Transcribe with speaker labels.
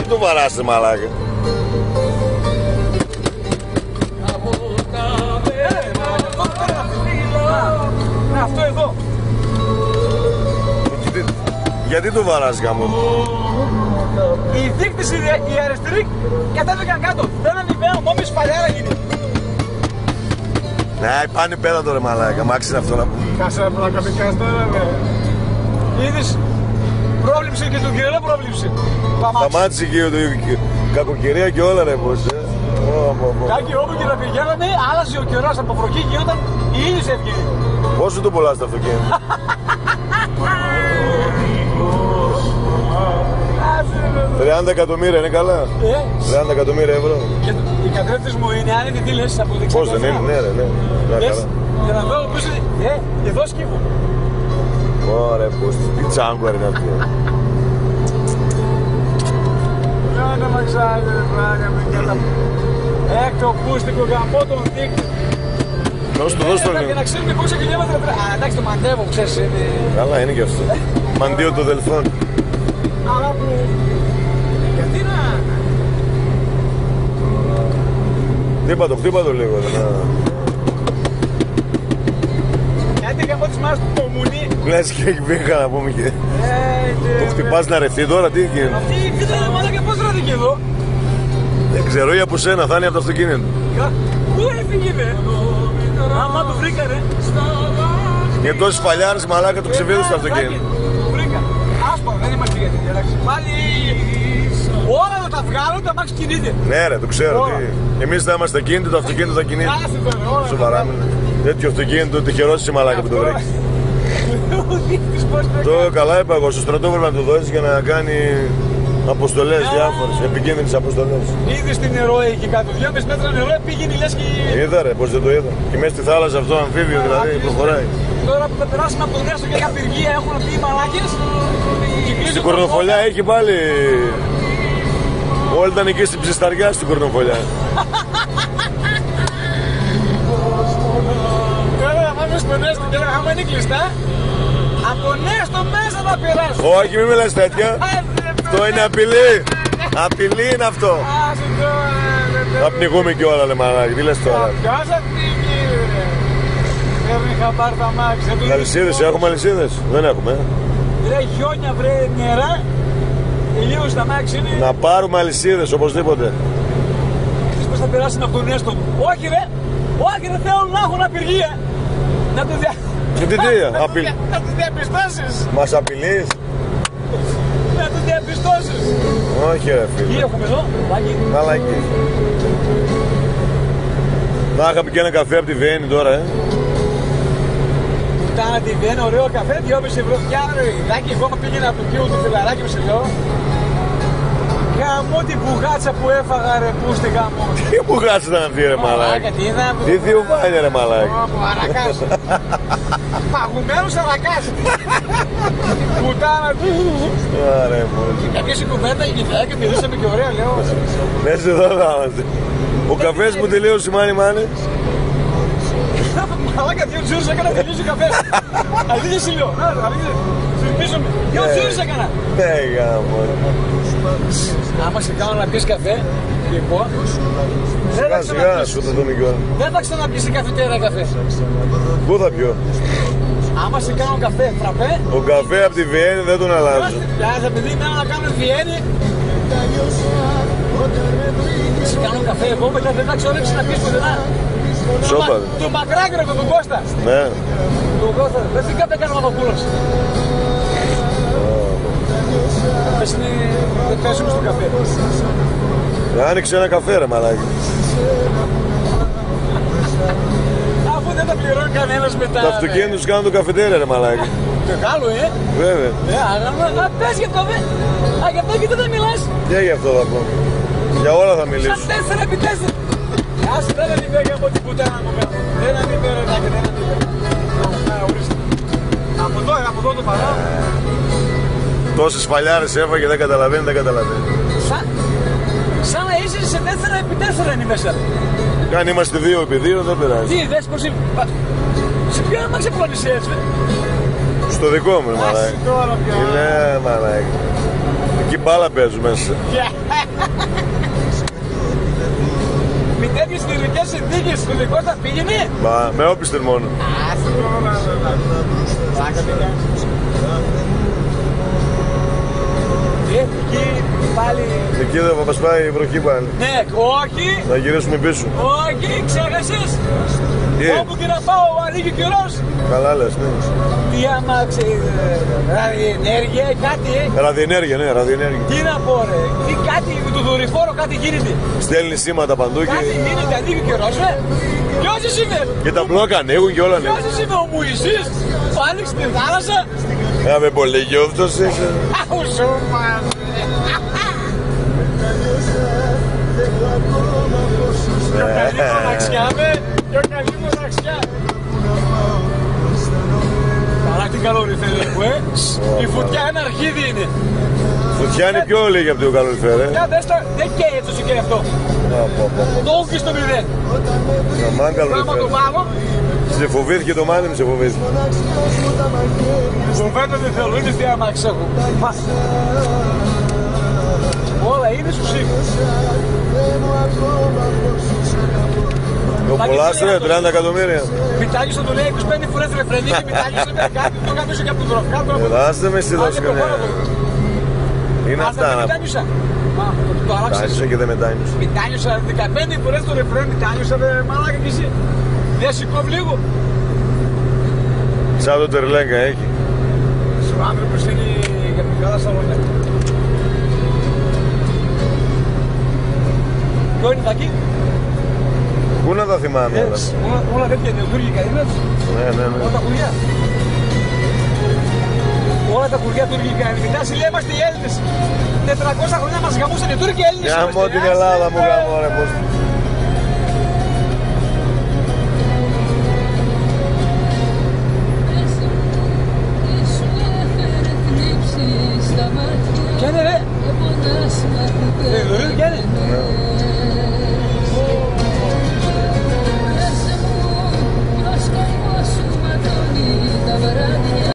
Speaker 1: Γιατί το βαράστε μαλάκα?
Speaker 2: Αυτό εδώ.
Speaker 1: Γιατί το βαράς γάμο?
Speaker 2: Η δείκτης η αριστερή κατέβηκαν κάτω. Δεν ανεβαίνω, μόλις παλιάρα γίνει.
Speaker 1: Ναι, πάνε πέρα τώρα μαλάκα, μάξι είναι αυτό να πούμε.
Speaker 2: Κάσε να πλακαπικάς τώρα, ρε. Είδες, πρόβληψη και τον καιρό πρόβληψη.
Speaker 1: Σταμάτησε και η κακοκαιρία και όλα ρε πως.
Speaker 2: Κάκι όπου και να πηγαίναμε, άλλαζε ο καιρός από βροχή και όταν η ήλιος έβγαινε.
Speaker 1: Πόσο το πολλά στο αυτοκίνητο? 30 εκατομμύρια είναι καλά. 30 εκατομμύρια ευρώ.
Speaker 2: Οι καθρέφτες μου είναι άνετοι, τι λες από δεξιά.
Speaker 1: Πώς δεν είναι, ναι ρε, ναι.
Speaker 2: Για να δω πίσω, εδώ σκύβω.
Speaker 1: Ωραία, πώς, τι τσάγκουα είναι αυτή.
Speaker 2: Να μαξάζει ρε πράγμα με καλά. Έκτο πούστικο γαμό τον δείκτη.
Speaker 1: Δώσ' το λίγο.
Speaker 2: Για να ξέρουμε πόσα χιλιόμετρα τρέχει. Α, εντάξει το μαντεύω, ξέρεις.
Speaker 1: Καλά είναι και αυτό. Μαντίο το δελφόν.
Speaker 2: Αλλά που... Γιατί να...
Speaker 1: Χτύπα το λίγο.
Speaker 2: Γιατί γαμό της μάρας του κομμουνί.
Speaker 1: Λες και έχει πήγα να πούμε και... Το χτυπάς να ρευτεί τώρα, τι γίνεται?
Speaker 2: Αυτή η βίδα είναι μαλάκα πώς ρέθηκε εδώ.
Speaker 1: Δεν ξέρω ή από σένα, θα είναι από το αυτοκίνητο.
Speaker 2: Πού έφυγε δε. Άμα το βρήκανε.
Speaker 1: Και τόσες παλιάρες μαλάκα το ξεβίδουν στο αυτοκίνητο.
Speaker 2: Το βρήκα. Άσπρο, δεν είμαστε γιατί διαλέξει. Πάλι ώρα να τα βγάλω, τα μάξι κινείται.
Speaker 1: Ναι ρε, το ξέρω. Εμείς θα είμαστε κίνητοι, το αυτοκίνητο θα κινείται. Σοβαρά μιλά. Τέτοιο αυτοκίνητο τυχερός είσαι μαλάκα που το βρήκε. Το καλά είπα εγώ, στο στρατό πρέπει να το δώσεις για να κάνει αποστολές διάφορες, επικίνδυνες αποστολές.
Speaker 2: Είδες την νερό εκεί κάτω, 2,5 μέτρα νερό πήγαινε λες και...
Speaker 1: Είδα ρε, πως δεν το είδα. Και μέσα στη θάλασσα αυτό αμφίβιο δηλαδή προχωράει.
Speaker 2: Τώρα που θα περάσουμε από τον Έστω και καπηργία έχουν πει οι μαλάκες.
Speaker 1: Στην Κορνοφολιά έχει πάλι... Όλοι ήταν εκεί στην ψισταριά στην Κορνοφολιά.
Speaker 2: Τώρα θα πάμε στον Έστω και άμα είναι κλειστά, από τον Έστω μέσα θα περάσουμε.
Speaker 1: Όχι, μην μιλάς τέτοια. Αυτό είναι απειλή. Απειλή είναι αυτό. Θα πνιγούμε κι όλα, λέμε μαλάκι. Τι λες τώρα?
Speaker 2: Ποιος θα πνιγεί, ρε. Παίρνει χαμπάρ τα μάξι.
Speaker 1: Αλυσίδες, έχουμε αλυσίδες? Δεν έχουμε.
Speaker 2: Ρε χιόνια, βρε νερά. Λίγο στα μάξι είναι.
Speaker 1: Να πάρουμε αλυσίδες οπωσδήποτε.
Speaker 2: Ξέρεις πως θα περάσουμε από τον Έστω. Όχι ρε. Όχι ρε, θέλουν να έχουν απεργία. Να το
Speaker 1: Και τι,
Speaker 2: να το διαπιστώσεις.
Speaker 1: Μας απειλείς?
Speaker 2: Να το διαπιστώσεις.
Speaker 1: Όχι ρε φίλε.
Speaker 2: Τι έχουμε εδώ,
Speaker 1: μαλάκι. Να είχαμε και ένα καφέ από τη Βιέννη τώρα,
Speaker 2: Πουτάνα τη Βιέννη, ωραίο καφέ, 2,5 ευρώ πια, ρε. Λάκι, εγώ πήγαινα από το κύριο του φιλαράκι μου σε λέω. Γαμώ την πουγάτσα που έφαγα ρε, πούστη γαμώ.
Speaker 1: Τι πουγάτσα ήταν αυτή ρε μαλάκι? Τι διοβάλια ρε μαλάκι?
Speaker 2: Αρακάς. Παγουμένος αρακάς. Πουτάνα του.
Speaker 1: Άρα μόλις.
Speaker 2: Έπιασε η κουβέντα, η γυναίκα, μιλήσαμε και ωραία, λέω.
Speaker 1: Μέσα εδώ θα είμαστε. Ο καφές που τελείωσε σημαίνει μάνε.
Speaker 2: Μαλάκα, 2 τζούρες έκανα, τελείωσε ο καφές. Αλήθεια σου λέω. Συρπίζομαι. 2 τζούρες έκανα.
Speaker 1: Ναι, γάμο.
Speaker 2: Άμα σε κάνω να πεις καφέ, λοιπόν,
Speaker 1: Σιγά, σου το δούμε κιόλας.
Speaker 2: δεν θα ξαναπείς σε καφετέρα καφέ.
Speaker 1: Πού θα πιω?
Speaker 2: Άμα σε κάνω καφέ, φραπέ.
Speaker 1: Ο καφέ από τη Βιέννη δεν τον αλλάζω.
Speaker 2: Πιάσε παιδί, μένα να κάνω Βιέννη. Σε κάνω καφέ εγώ, μετά δεν θα ξόρεξει να πεις ποτέ να.
Speaker 1: Σόπα.
Speaker 2: Τον Μακράγκρε, τον Κώστα.
Speaker 1: Ναι.
Speaker 2: Τον Κώστα, δεν τι καφέ κάνω Μαπαπούλος. Δεν πέσουμε στο καφέ.
Speaker 1: Άνοιξε ένα καφέ ρε μαλάκι.
Speaker 2: Αφού δεν τα πληρώνει κανένας μετά.
Speaker 1: Τα αυτοκίνητα τους κάνουν το καφετέρια ρε μαλάκι.
Speaker 2: Μεγάλο,
Speaker 1: Βέβαια.
Speaker 2: Να πες για το καφέ. Α, γι' αυτό και δεν μιλάς.
Speaker 1: Και γι' αυτό θα πω. Για όλα θα μιλήσω.
Speaker 2: Σαν 4x4. Άσε δεν ανήπε από την πουτάνα μου. Δεν ανήπε ρε τάκη, δεν ανήπε. Από εδώ το παράω.
Speaker 1: Τόσες παλιάρες έφαγε, δεν καταλαβαίνει.
Speaker 2: Σαν να είσαι σε 4x4 είναι μέσα.
Speaker 1: Αν είμαστε 2x2 δεν πειράζει.
Speaker 2: Τι, δες πως είναι. Σε ποιο άμα ξεπλώνεις έτσι.
Speaker 1: Στο δικό μου μαλάκι.
Speaker 2: Τώρα πια.
Speaker 1: Ναι μαλάκι. Εκεί Εκεί μπάλα παίζουν μέσα.
Speaker 2: Με τέτοιες καιρικές συνθήκες στο δικό θα πήγαινε.
Speaker 1: Μα με όπισθεν μόνο.
Speaker 2: Άσε τώρα. Εκεί πάλι.
Speaker 1: Εκεί δεν θα μας πάει η βροχή πάλι.
Speaker 2: Ναι, όχι.
Speaker 1: Θα γυρίσουμε πίσω.
Speaker 2: Όχι, ξέχασες.
Speaker 1: Τι?
Speaker 2: Όπου και να πάω ανοίγει ο καιρός.
Speaker 1: Καλά λες, ναι.
Speaker 2: Τι άμα ραδιενέργεια, κάτι.
Speaker 1: Ραδιενέργεια, ναι, ραδιενέργεια.
Speaker 2: Τι να πω ρε. Τι κάτι με το δορυφόρο κάτι γίνεται.
Speaker 1: Στέλνει σήματα παντού και...
Speaker 2: Κάτι γίνεται, ανοίγει ο καιρός, Ποιος εσύ είμαι.
Speaker 1: Και τα μπλόκα ανοίγουν και όλα ανοίγουν.
Speaker 2: Ποιος εσύ είμαι ο Μουησής. Που άνοιξε τη θάλασσα.
Speaker 1: Με πολύ γιόφτος είσαι.
Speaker 2: Αχουσού μας. Πιο καλή μοναξιά με. Πιο καλή μοναξιά. Καλά τι καλοριφέρε που η φωτιά ένα αρχίδι είναι.
Speaker 1: Φωτιά είναι πιο λίγη από το καλοριφέρε.
Speaker 2: Δεν καίει έτσι όσο καίει αυτό. Το ούκι στο μηδέν.
Speaker 1: Αμάν
Speaker 2: Πράγμα το
Speaker 1: καλοριφέρε.
Speaker 2: βάλω.
Speaker 1: Σε φοβήθηκε το μάτι μου, σε φοβήθηκε.
Speaker 2: Φοβέται δεν θέλω, είναι τι αμάξι έχω. Όλα είναι στους ήχους.
Speaker 1: Το πουλάς ρε, 30 εκατομμύρια.
Speaker 2: Μητάγισο το λέει 25 φορές ρεφρενί και μητάγισο με κάτι, το κάτω και από τον τροφ.
Speaker 1: Δάστε με στη δασκαλία. Είναι αυτά να πω.
Speaker 2: Το άλλαξες.
Speaker 1: Τάνιωσα και δεν μετάνιωσα.
Speaker 2: Μητάγιωσα 15 φορές το ρεφρέν, μητάγιωσα μαλάκα κι εσύ. Δεν σηκώβει λίγο.
Speaker 1: Σαν το τερλέγκα έχει.
Speaker 2: Ο άνθρωπος είναι για μικρά σαλόνια. Ποιο είναι τα εκεί?
Speaker 1: Πού να τα θυμάμαι όλα.
Speaker 2: Όλα τέτοια τουρκικά είναι έτσι.
Speaker 1: Ναι, ναι, ναι.
Speaker 2: Όλα τα χωριά. Όλα τα χωριά τουρκικά είναι. Κοιτάς, λέει, είμαστε οι Έλληνες. 400 χρόνια μας γαμούσαν οι Τούρκοι Έλληνες.
Speaker 1: Για μου την Ελλάδα μου γαμώ ρε πώς.